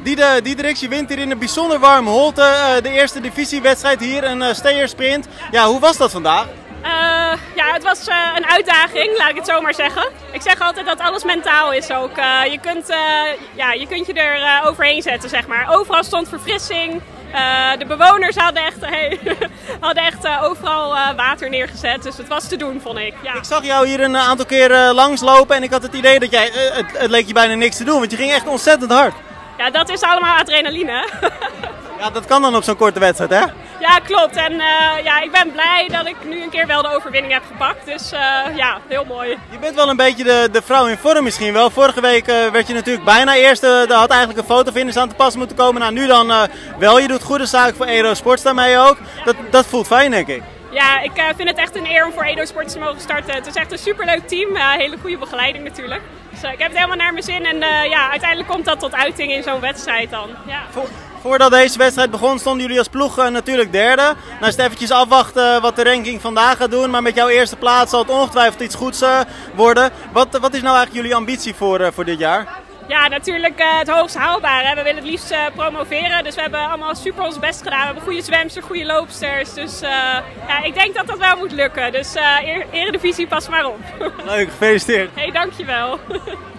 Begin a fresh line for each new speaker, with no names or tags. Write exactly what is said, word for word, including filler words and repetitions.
Diede, Diederik, je wint hier in een bijzonder warm Holte. Uh, de eerste divisiewedstrijd hier, een uh, steersprint. Ja, hoe was dat vandaag?
Uh, ja, het was uh, een uitdaging, laat ik het zo maar zeggen. Ik zeg altijd dat alles mentaal is ook. Uh, je, kunt, uh, ja, je kunt je er uh, overheen zetten, zeg maar. Overal stond verfrissing. Uh, de bewoners hadden echt, hey, hadden echt uh, overal uh, water neergezet, dus het was te doen, vond ik. Ja.
Ik zag jou hier een aantal keer uh, langslopen en ik had het idee dat jij, uh, het, het leek je bijna niks te doen, want je ging echt ontzettend hard.
Ja, dat is allemaal adrenaline.
Ja, dat kan dan op zo'n korte wedstrijd, hè?
Ja, klopt. En uh, ja, ik ben blij dat ik nu een keer wel de overwinning heb gepakt. Dus uh, ja, heel mooi.
Je bent wel een beetje de, de vrouw in vorm misschien wel. Vorige week uh, werd je natuurlijk bijna eerste. Er had eigenlijk een fotofinish aan te pas moeten komen. Nou, nu dan uh, wel. Je doet goede zaken voor Edo Sports daarmee ook. Dat, dat voelt fijn, denk ik.
Ja, ik uh, vind het echt een eer om voor Edo Sports te mogen starten. Het is echt een superleuk team. Uh, hele goede begeleiding natuurlijk. Dus uh, ik heb het helemaal naar mijn zin. En uh, ja, uiteindelijk komt dat tot uiting in zo'n wedstrijd dan. Ja.
Voor, voordat deze wedstrijd begon stonden jullie als ploeg uh, natuurlijk derde. Nou is het eventjes afwachten wat de ranking vandaag gaat doen. Maar met jouw eerste plaats zal het ongetwijfeld iets goeds uh, worden. Wat, wat is nou eigenlijk jullie ambitie voor, uh, voor dit jaar?
Ja, natuurlijk uh, het hoogst haalbare. We willen het liefst uh, promoveren. Dus we hebben allemaal super ons best gedaan. We hebben goede zwemsters, goede loopsters. Dus uh, ja, ik denk dat dat wel moet lukken. Dus uh, Eredivisie, pas maar op.
Leuk, gefeliciteerd.
Hey, dankjewel.